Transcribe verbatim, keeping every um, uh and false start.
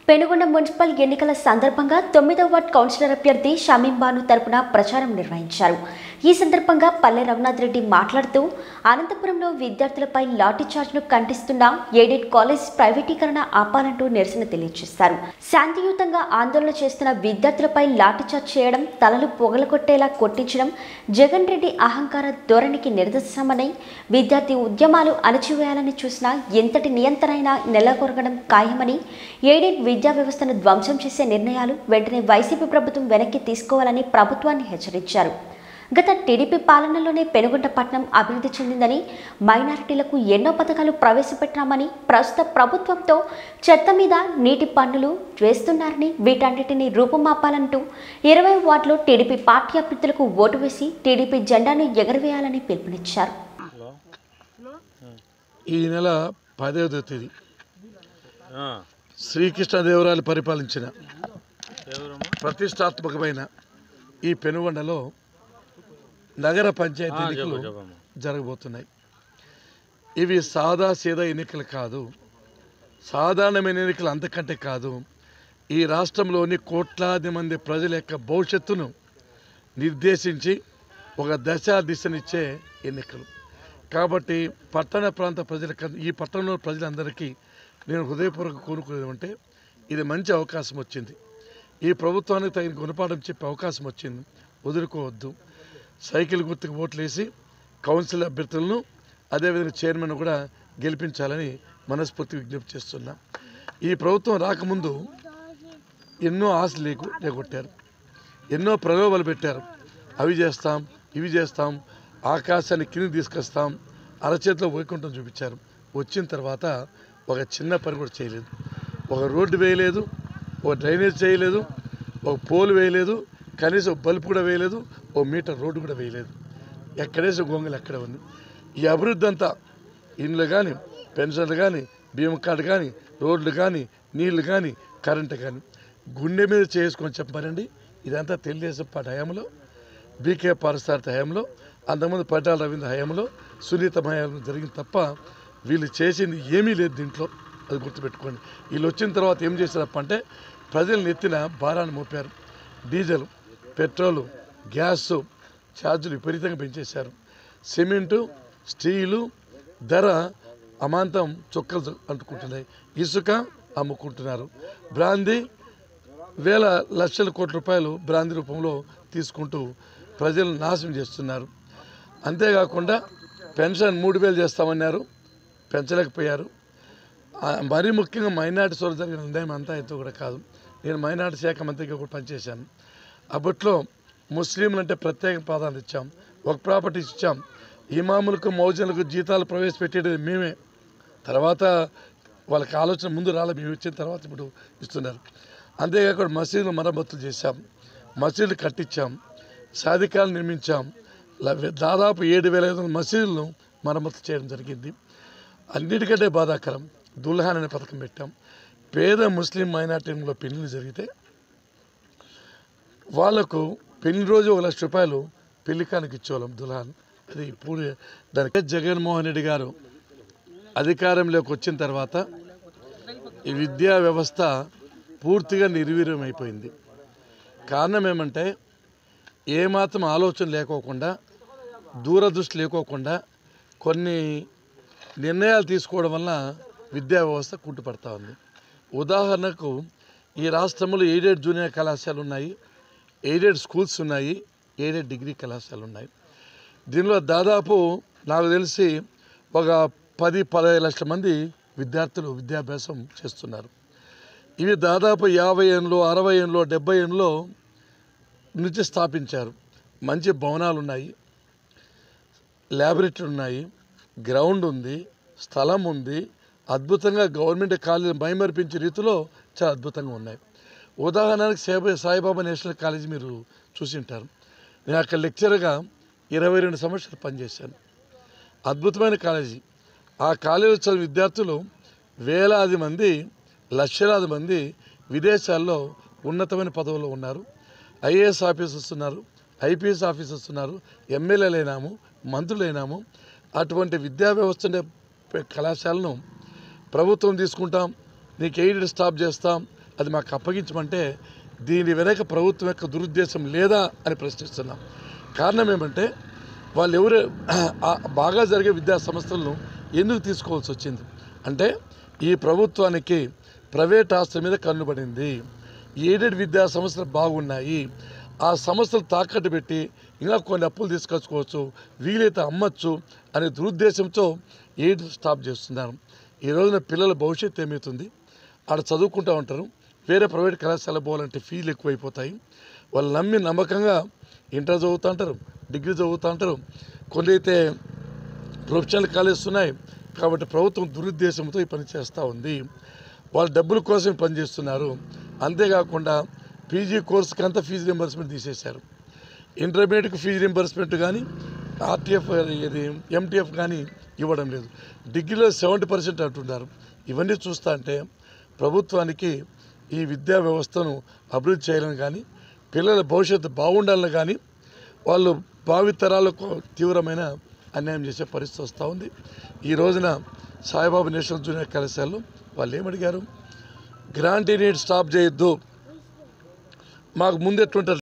Penugonda municipal ఎన్నికల సందర్భంగా తొమ్మిదవ వార్డ్ కౌన్సిలర్ అభ్యర్థి షమీం బాను తరపున ప్రచారం నిర్వహించారు. ఈ సందర్భంగా పల్లె రఘునాథ్ రెడ్డి మాట్లాడుతూ అనంతపురంలో విద్యార్థులపై లాఠీ చార్జ్ను ఖండిస్తున్న ఎయిడెడ్ కాలేజ్ ప్రైవేటీకరణ ఆపాలంటూ నిరసన తెలియజేశారు. శాంతియుతంగా ఆందోళన చేస్తున్న విద్యార్థులపై లాఠీ చార్జ్ చేయడం, తలలు పొగలకొట్టేలా కొట్టించడం జగన్ రెడ్డి అహంకార ధోరణికి నిదర్శనమని, విద్యార్థి ఉద్యమాలు అణచివేయాలని చూసినా ఎంతటి నియంత్రణైనా నెలకొరగడం ఖాయమని, ఎయిడెడ్ విద్యా వ్యవస్థను ధ్వంసం చేసే నిర్ణయాలు వెంటనే వైసీపీ ప్రభుత్వం వెనక్కి తీసుకోవాలని ప్రభుత్వాన్ని హెచ్చరించారు. గత టీడీపీ పాలనలోనే పెనుగొండ పట్టణం అభివృద్ధి చెందిందని, మైనారిటీలకు ఎన్నో పథకాలు ప్రవేశపెట్టామని, ప్రస్తుత ప్రభుత్వంతో చెత్త మీద నీటి పన్నులు వేస్తున్నారని, వీటన్నిటిని రూపుమాపాలంటూ ఇరవై వార్డులో టీడీపీ పార్టీ అభ్యర్థులకు ఓటు వేసి టీడీపీ జెండాను ఎగరవేయాలని పిలుపునిచ్చారు. ఈ నెల పదవ తేదీ శ్రీకృష్ణదేవరాయలు పరిపాలించిన ప్రతిష్టాత్మకమైన ఈ పెనుగొండలో నగర పంచాయతీ ఎన్నికలు జరగబోతున్నాయి. ఇవి సాదా సీదా ఎన్నికలు కాదు, సాధారణమైన ఎన్నికలు అంతకంటే కాదు. ఈ రాష్ట్రంలోని కోట్లాది మంది ప్రజల యొక్క భవిష్యత్తును నిర్దేశించి ఒక దశ దిశనిచ్చే ఎన్నికలు కాబట్టి పట్టణ ప్రాంత ప్రజలకు, ఈ పట్టణంలో ప్రజలందరికీ నేను హృదయపూర్వక కోరుకునేది అంటే ఇది మంచి అవకాశం వచ్చింది. ఈ ప్రభుత్వానికి తగిన గుణపాఠం చెప్పే అవకాశం వచ్చింది, వదులుకోవద్దు. సైకిల్ గుర్తుకు ఓట్లు వేసి కౌన్సిల్ అభ్యర్థులను అదేవిధంగా చైర్మన్ కూడా గెలిపించాలని మనస్ఫూర్తి విజ్ఞప్తి చేస్తున్నాం. ఈ ప్రభుత్వం రాకముందు ఎన్నో ఆశలు లేకు లేకొట్టారు, ఎన్నో ప్రలోభాలు పెట్టారు. అవి చేస్తాం, ఇవి చేస్తాం, ఆకాశాన్ని కింద తీసుకొస్తాం, అరచేతిలో వైకుంఠం చూపించారు. వచ్చిన తర్వాత ఒక చిన్న పని కూడా చేయలేదు. ఒక రోడ్డు వేయలేదు, ఒక డ్రైనేజ్ చేయలేదు, ఒక పోల్ వేయలేదు, కనీసం బల్బు కూడా వేయలేదు, ఓ మీటర్ రోడ్డు కూడా వేయలేదు. ఎక్కడేసే గొంగలు ఎక్కడ ఉంది. ఈ అభివృద్ధి అంతా ఇండ్లు కానీ, పెన్షన్లు కానీ, బీమా కార్డు కానీ, రోడ్లు కానీ, నీళ్లు కానీ, కరెంటు కానీ గుండె మీద చేసుకొని చెప్పారండి. ఇదంతా తెలుగుదేశం పార్టీ హయాంలో, బీకే పారసారథి హయాంలో, అంతకుముందు పట్టాల రవీంద్ర హయాంలో, సునీత హయాంలో జరిగింది తప్ప వీళ్ళు చేసింది ఏమీ లేదు దీంట్లో. అది గుర్తుపెట్టుకోండి. వీళ్ళు వచ్చిన తర్వాత ఏం చేశారప్ప అంటే ప్రజలను ఎత్తిన భారాన్ని మోపారు. డీజిల్, పెట్రోలు, గ్యాస్ ఛార్జీలు విపరీతంగా పెంచేశారు. సిమెంటు, స్టీలు ధర అమాంతం చొక్కలు అంటుకుంటున్నాయి. ఇసుక అమ్ముకుంటున్నారు. బ్రాందీ వేల లక్షల కోట్ల రూపాయలు బ్రాందీ రూపంలో తీసుకుంటూ ప్రజలను నాశనం చేస్తున్నారు. అంతేకాకుండా పెన్షన్ మూడు వేలు చేస్తామన్నారు, పెంచలేకపోయారు. మరీ ముఖ్యంగా మైనార్టీ సోదరుల నిర్ణయం అంతా అయితే కూడా కాదు. నేను మైనార్టీ శాఖ మంత్రిగా కూడా పనిచేశాను. అప్పట్లో ముస్లింలు అంటే ప్రత్యేక ప్రాధాన్యత ఇచ్చాం, ఒక ప్రాపర్టీస్ ఇచ్చాం. ఇమాములకు, మౌజన్లకు జీతాలు ప్రవేశపెట్టేది మేమే. తర్వాత వాళ్ళకి ఆలోచన ముందు రాలే, మేము ఇచ్చిన తర్వాత ఇప్పుడు ఇస్తున్నారు. అంతేకాకుండా మసీదులు మరమ్మతులు చేశాం, మసీదులు కట్టించాం, సాధికాలు నిర్మించాం. దాదాపు ఏడు వేల ఐదు వందల మసీదులను మరమ్మతు చేయడం జరిగింది. అన్నిటికంటే బాధాకరం దుల్హాన్ అనే పథకం పెట్టాం. పేద ముస్లిం మైనార్టీలో పెళ్లిళ్ళు జరిగితే వాళ్లకు పెళ్లి రోజు ఒక లక్ష రూపాయలు పెళ్లికానికి ఇచ్చేవాళ్ళం దుల్హాన్. అది ఇప్పుడు దానికి జగన్మోహన్ రెడ్డి గారు అధికారంలోకి వచ్చిన తర్వాత ఈ విద్యా వ్యవస్థ పూర్తిగా నిర్వీర్యం అయిపోయింది. కారణం ఏమంటే ఏమాత్రం ఆలోచన లేకోకుండా, దూరదృష్టి లేకోకుండా కొన్ని నిర్ణయాలు తీసుకోవడం వల్ల విద్యా వ్యవస్థ కుంటుపడతా ఉంది. ఉదాహరణకు ఈ రాష్ట్రంలో ఎయిడెడ్ జూనియర్ కళాశాలలు ఉన్నాయి, ఎయిడెడ్ స్కూల్స్ ఉన్నాయి, ఎయిడెడ్ డిగ్రీ కళాశాలలు ఉన్నాయి. దీనిలో దాదాపు నాకు తెలిసి ఒక పది పదహైదు లక్షల మంది విద్యార్థులు విద్యాభ్యాసం చేస్తున్నారు. ఇవి దాదాపు యాభై ఏళ్ళలో, అరవై ఏళ్ళలో, డెబ్బై ఏళ్ళలో నుంచి స్థాపించారు. మంచి భవనాలు ఉన్నాయి, ల్యాబొరేటరీ ఉన్నాయి, గ్రౌండ్ ఉంది, స్థలం ఉంది. అద్భుతంగా గవర్నమెంట్ కాలేజీ మైమర్పించే రీతిలో చాలా అద్భుతంగా ఉన్నాయి. ఉదాహరణకు సేబ సాయిబాబా నేషనల్ కాలేజీ మీరు చూసి ఉంటారు. నేను అక్కడ లెక్చరర్గా ఇరవై రెండు సంవత్సరాలు పనిచేశాను. అద్భుతమైన కాలేజీ. ఆ కాలేజీ చదివిన విద్యార్థులు వేలాది మంది, లక్షలాది మంది విదేశాల్లో ఉన్నతమైన పదవుల్లో ఉన్నారు. ఐఏఎస్ ఆఫీసర్స్ ఉన్నారు, ఐపీఎస్ ఆఫీసర్స్ ఉన్నారు, ఎమ్మెల్యేలు అయినాము, మంత్రులు అయినాము. అటువంటి విద్యా వ్యవస్థ కళాశాలను ప్రభుత్వం తీసుకుంటాం, నీకు ఎయిడెడ్ స్టాప్ చేస్తాం, అది మాకు అప్పగించమంటే దీని వెనక ప్రభుత్వం యొక్క దురుద్దేశం లేదా అని ప్రశ్నిస్తున్నాం. కారణం ఏమంటే వాళ్ళు ఎవరు బాగా జరిగే విద్యా సంస్థలను ఎందుకు తీసుకోవాల్సి వచ్చింది అంటే ఈ ప్రభుత్వానికి ప్రైవేట్ ఆస్తుల మీద కన్నుబడింది. ఎయిడెడ్ విద్యా సంస్థలు బాగున్నాయి, ఆ సంస్థలు తాకట్టు పెట్టి ఇంకా కొన్ని అప్పులు తీసుకొచ్చుకోవచ్చు, వీలైతే అమ్మచ్చు అనే దురుద్దేశంతో ఎయిడ్ స్టాప్ చేస్తున్నారు. ఈ రోజున పిల్లల భవిష్యత్తు ఏమవుతుంది? ఆడ చదువుకుంటూ ఉంటారు, వేరే ప్రైవేట్ కళాశాల పోవాలంటే ఫీజులు ఎక్కువైపోతాయి. వాళ్ళు నమ్మి నమ్మకంగా ఇంటర్ చదువుతూ ఉంటారు, డిగ్రీ చదువుతూ ఉంటారు, కొన్ని అయితే ప్రొఫెషనల్ కాలేజెస్ ఉన్నాయి. కాబట్టి ప్రభుత్వం దురుద్దేశంతో ఈ పని చేస్తూ ఉంది. వాళ్ళ డబ్బుల కోసం పనిచేస్తున్నారు. అంతేకాకుండా పీజీ కోర్సుకి అంతా ఫీజు రింబర్స్మెంట్ తీసేశారు. ఇంటర్మీడియట్కి ఫీజు రింబర్స్మెంట్ కానీ ఆర్టీఎఫ్ ఇది ఎంటీఎఫ్ కానీ ఇవ్వడం లేదు. డిగ్రీలో సెవెంటీ పర్సెంట్ అంటున్నారు. ఇవన్నీ చూస్తా అంటే ప్రభుత్వానికి ఈ విద్యా వ్యవస్థను అభివృద్ధి చేయాలని కానీ పిల్లల భవిష్యత్తు బాగుండాలని కానీ వాళ్ళు భావితరాలకు తీవ్రమైన అన్యాయం చేసే పరిస్థితి వస్తూ ఉంది. ఈ రోజున సాయిబాబా నేషనల్ జూనియర్ కళాశాలలో వాళ్ళు ఏమడిగారు? గ్రాంట్ ఇన్ ఎయిడ్ స్టాప్ చేయొద్దు, మాకు ముందు ఎట్లుంటారు